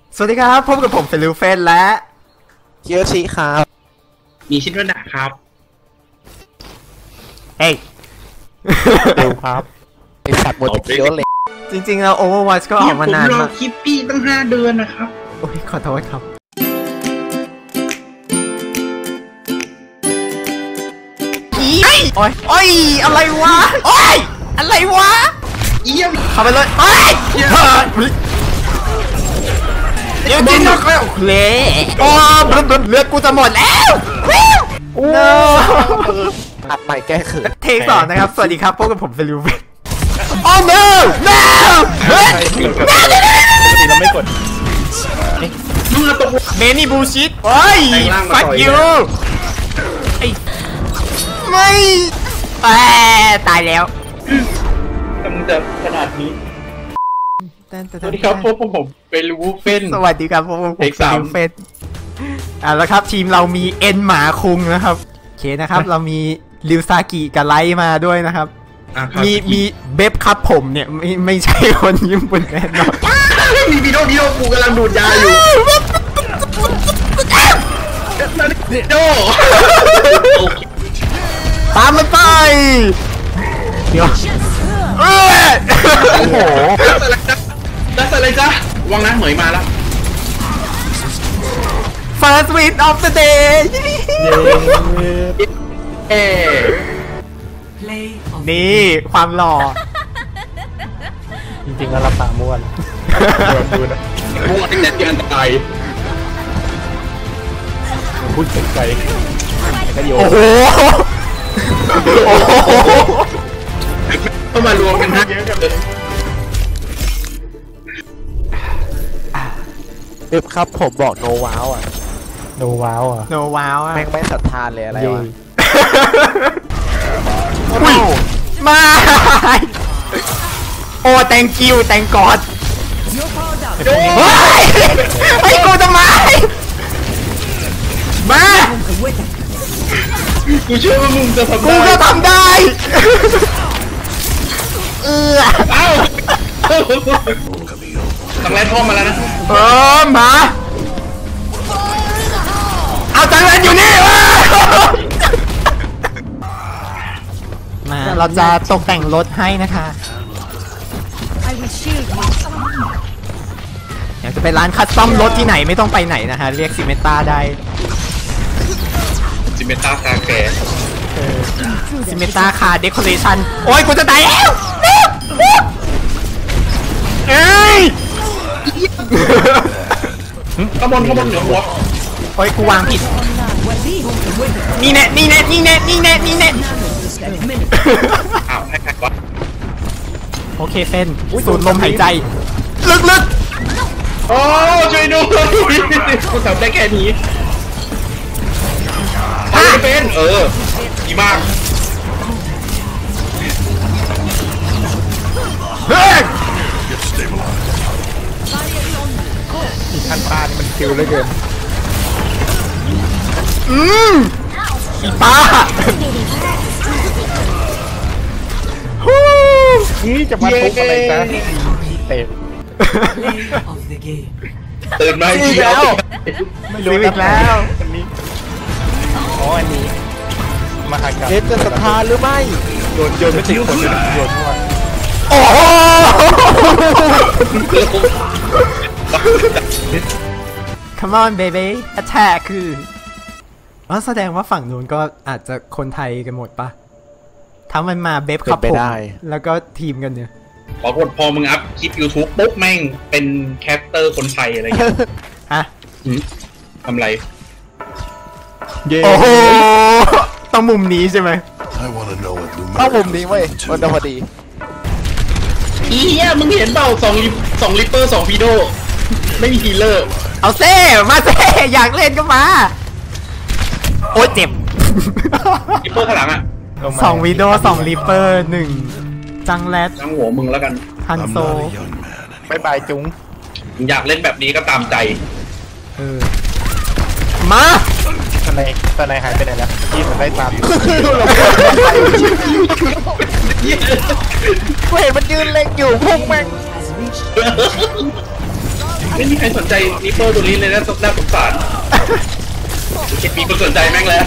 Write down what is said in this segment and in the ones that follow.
สวัสดีครับพบกับผมเฟลิวเฟนและเคียวชิครับมีชิดวดาครับเฮ้ยเร็วครับไอสัตว์หมดเคียวเลยจริงๆแล้ว Overwatch ก็ออกมานานมากผมรอคลิปพี่ตั้ง5 เดือนนะครับโอ้ยขอโทษครับโอ้ยโอ้ยอะไรวะโอ้ยอะไรวะเยี่ยมเข้าไปเลยโอ้ยเดี๋ยวกินนกแล้วเละโอ้เลือดกูจะหมดแล้วโอ้อัดใหม่แก้เขินเทคสองนะครับสวัสดีครับพบกับผมเฟลิวเฟนโอ้ no no เฮ้ยเราไม่กดมึงตกเมนี่บูชิตโอ้ย fuck you ไม่ตายแล้วทำจะขนาดนี้สวัสดีครับพบผมเป็นลูเฟนสวัสดีครับผมเป็นลูเฟนแล้วครับทีมเรามีเอ็นหมาคุงนะครับโอเคนะครับเรามีริวซากิกับไลท์มาด้วยนะครับมีเบฟครับผมเนี่ยไม่ใช่คนญี่ปุ่นแน่นอนมีวิดีโอกูกำลังดูดยาอยู่โดตามมันไปเดี๋ยวโอ้โหดัสอะไรจ๊ะวางนะเหมยมาแล้ว First win of the day นี่ความหล่อจริงๆแล้วรับตาม้วนดูนะม้วนตั้งแต่ที่อันตรายพูดไกลๆก็โยนโอ้โหเข้ามารวมกันนะเยอะกันเลยเว็บครับผมบอกโนว้าวอ่ะโนว้าวอ่ะแม่งไม่ศรัทธาเลยอะไรวะมาโอ้ thank you thank god ไอ้กูทำไมมากูเชื่อว่ามึงจะทำได้กูก็ทำได้เอ้าตั้งแรกท่อมาแล้วนะมาเอาตั้งแรกอยู่นี่มาเราจะตกแต่งรถให้นะคะอยากจะไปร้านคัสตอมรถที่ไหนไม่ต้องไปไหนนะคะเรียกซิเมตาได้ซิเมตาคาแกซิเมตาคาเดคอเรชั่นโอ้ยกูจะตายแล้วเอ้ยขบวนเหนือหัวโอ้ยกูวางผิดนี่แน่อ้าวให้ใครวะโอเคเฟนสูดลมหายใจลึกโอ้ช่วยดูกูทำได้แค่นี้เป็นดีมากเฮ้ยอีกขั้นตามันคิวเลยเกินอีป้านี่จะมาทุบอะไรจ๊ะเตะตื่นมาอีกแล้วไม่รู้อีกแล้วอันนี้อันนี้มหากรรมจะศรัทธาหรือไม่โยนไม่ถึงคนโยนมั่วโอ้โห Come on baby attack คือแสดงว่าฝั่งนู้นก็อาจจะคนไทยกันหมดปะถ้ามันมาเบฟครับผมแล้วก็ทีมกันเนี่ยพอมึงอัพคลิป YouTube ปุ๊บแม่งเป็นแคสเตอร์คนไทยอะไรอย่างเงี้ยฮะทำไรโอ้โหต้องมุมนี้ใช่ไหมต้องมุมนี้เว้ยวันพอดีอีเหี้ยมึงเห็นเปล่า2ลิปเปอร์2พีโดไม่มีฮีเลอร์เอาเซ่มาเซ่อยากเล่นก็มาโอ้เจ็บลิปเปอร์ข้างหลังอ่ะ 2วีโด2ลิปเปอร์1จังแรดจังหัวมึงแล้วกันฮันโซบายจุ้งอยากเล่นแบบนี้ก็ตามใจมาตอนไหนหายไปไหนแล้วยี่มันได้ตามกูเห็นมันยืนเล็งอยู่พุ่งแม่งไม่มีใครสนใจนิปเปิลตัวนี้เลยนะน่าสงสารมีคนสนใจแม่งแล้ว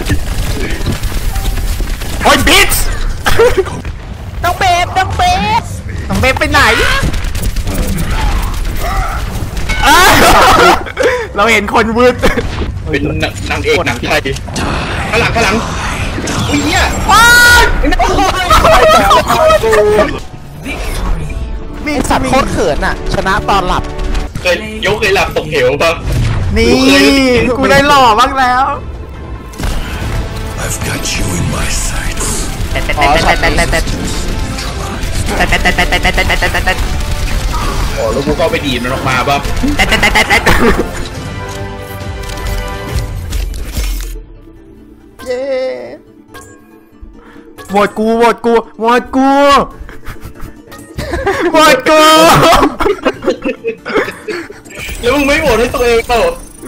โอ้ยบิ๊กน้องเบฟไปไหนเราเห็นคนวืดเป็นนางเอกหนังไทยข้างหลังอุ้ยเนี่ยมีสัตว์โคตรเขินอ่ะชนะตอนหลับเคยหลับตกเหวป่ะนี่กูได้หล่อบ้างแล้ว I've got you in my sights โอ้แล้วกูก็ไปดีมันออกมาป่ะเย้โหวตกูแล้วมึงไม่โหวตให้ตัวเองเปล่า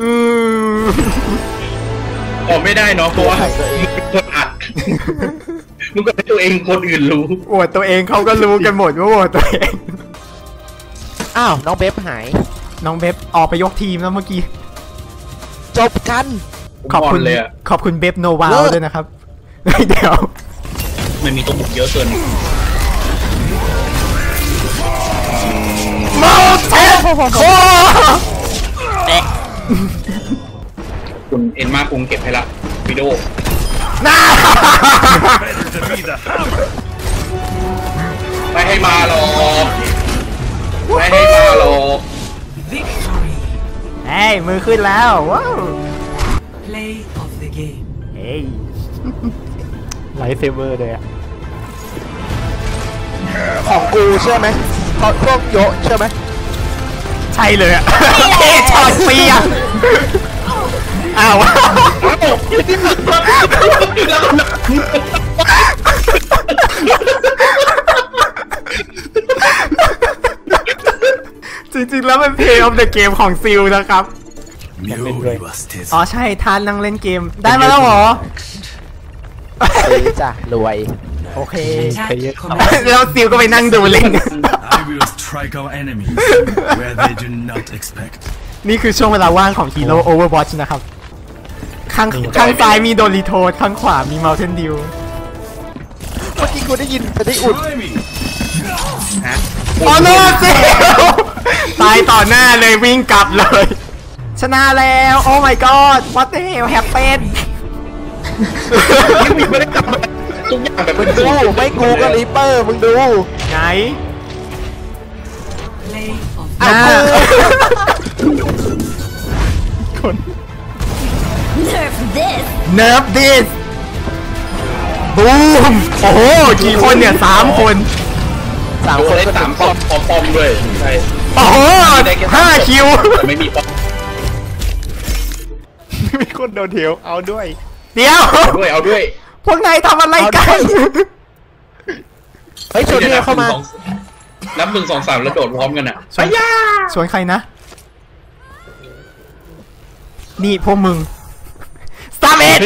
ไม่ได้เนาะเพราะว่ามึงเป็นคนอัดมึงก็ให้ตัวเองคนอื่นรู้โหวตตัวเองเขาก็รู้กันหมดว่าโหวตตัวเองอ้าวน้องเบฟหายน้องเบฟออกไปยกทีมแล้วเมื่อกี้จบกันขอบคุณเบฟโนวาด้วยนะครับเดี๋ยวมันมีตัวบุกเยอะเกินมาเทโคคุณเอ็นมาคุงเก็บให้ละวิดีโอไม่ให้มาหรอกเฮ้ยมือขึ้นแล้วว้าวเฮ้ยไลท์เซเวอร์เลยอะของกูเชื่อไหมเขาพวกโยเชื่อไหมใช่เลยอะเท่ช็อตเปียอ้าวจริงๆแล้วมันเพลย์ออฟเดอะเกมของซิลนะครับอ๋อใช่ทานนั่งเล่นเกมได้มาแล้วเหรอจ้ะรวยโอเคแล้วซิลก็ไปนั่งดูเล่นนี่คือช่วงเวลาว่างของฮีโร่โอเวอร์วอชนะครับข้างซ้ายมีโดริโทสข้างขวามีเมลเทนดิวเมื่อกี้กูได้ยินจะได้อุ่นโอ้โนซิลตายต่อหน้าเลยวิ่งกลับเลยชนะแล้วโอ้ my god what the hell happened ไม่ได้กลับมาทุกอย่างแบบมึงดูไม่กูก็ริปเปอร์มึงดูไงคน Nerf this บูมโอ้โหกี่คนเนี่ย3 คนได้3 ปอมด้วยใช่โอ้โห5 คิวไม่มีปอมมีคนโดนเถียวเอาด้วยเดี๋ยวเอาด้วยพวกนายทำอะไรกันเฮ้ยชวนเนี่ยเข้ามานับ1 2 3แล้วโดดพร้อมกันอ่ะชวนใครนะนี่พวกมึงสตาร์เมด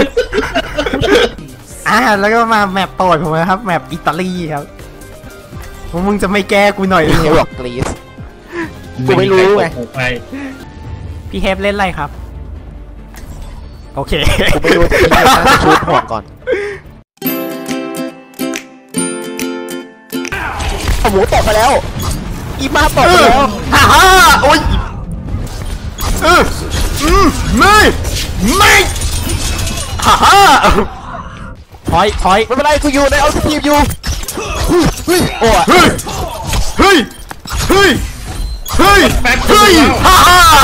แล้วก็มาแมปโปรดผมนะครับแมปอิตาลีครับพวกมึงจะไม่แก้กูหน่อยเลยหรอกกรีซกูไม่รู้ไงพี่เฮฟเล่นอะไรครับโอเคกูไม่รู้จะชุดหัวก่อนหมูตกไปแล้วอีมาตกไปแล้วฮ่าโอ้ยไม่ฮ่าถอยไม่เป็นไรกูอยู่ในเอาสตีฟอยู่โอ้เฮ้ยฮ่า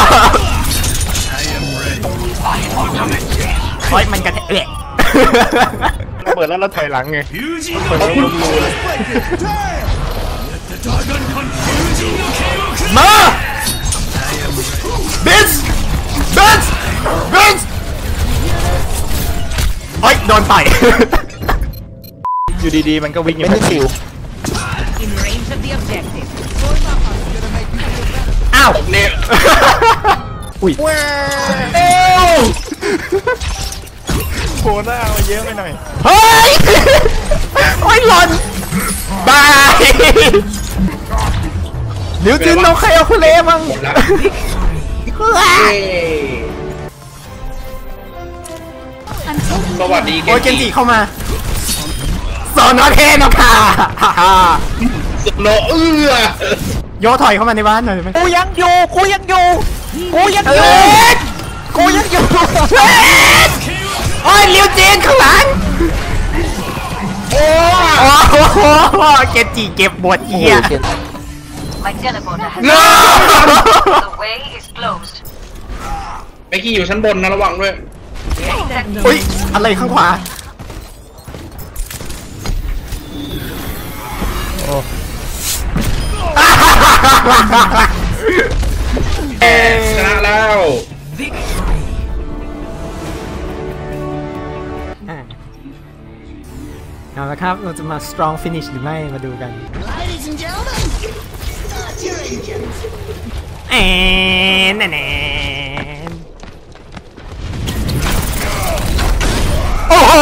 ถอยมันกระแทกเปิดแล้วเราถอยหลังไงมาเบนซ์โอ๊ยโดนต่อยอยู่ดีๆมันก็วิ่งไม่ใช่สิวอ้าวเนี่ยอุ้ยโผล่หน้ามาเยอะไปหน่อยเฮ้ยโอ๊ยหล่นบายเดี๋ยวจินเอาใครเอาคุณเล่มั้งสวัสดีโอ้ยเกนจิเข้ามาโซโนเทนค่ะโนโยถอยเข้ามาในบ้านหน่อยไหมกูยังอยู่โอ้ยลิวจีนข้างหลังโอ้โหเกนจิเก็บบทเหี้ย My teleporter has No! The way is closed. ไอ้กี้อยู่ชั้นบนนะระวังด้วยเฮ้ยอะไรข้างขวาชนะแล้วเอาละครับเราจะมา strong finish หรือไม่มาดูกัน Ladies and gentlemen, start your engines. แอนโอ้โห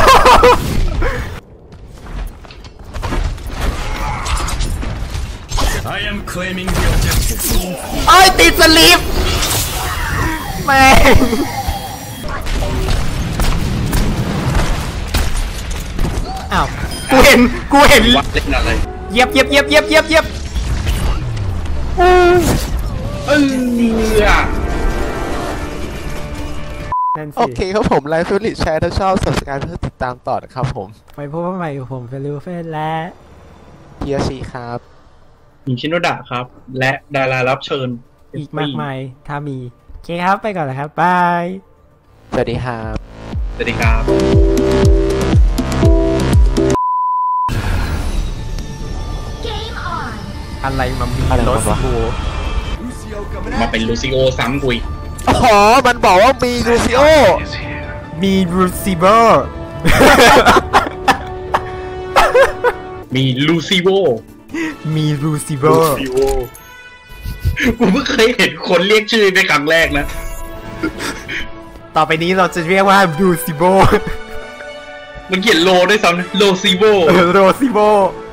I am claiming the objective. ไอ้ติดสลิปแม่งอ้าวกูเห็นวัดเล่นอะไรเย็บนั่นสิโอเคครับผมไลฟ์ฟิลิชแชร์ถ้าชอบ subscribe เพื่อติดตามต่อนะครับผมไปพบกันใหม่กับผมเฟลิวเฟนและเพียชีครับหญิงชินโนดะครับ และดารารับเชิญอีกมากมายถ้ามีโอเคครับไปก่อนเลยครับบายสวัสดีครับสวัสดีครับ Game on. อะไรมามีอะไรรวะถบูมาเป็นลูซิโอซ้ำกุยอ๋อมันบอกว่ามีลูซิโอมีรูซิเบอร์มีลูซิโวมีรูซิเบอร์กูเพิ่งเคยเห็นคนเรียกชื่อเป็นครั้งแรกนะต่อไปนี้เราจะเรียกว่ารูซิโบมันเขียนโลด้วยซ้ำนะโลซิโวโรซิโบ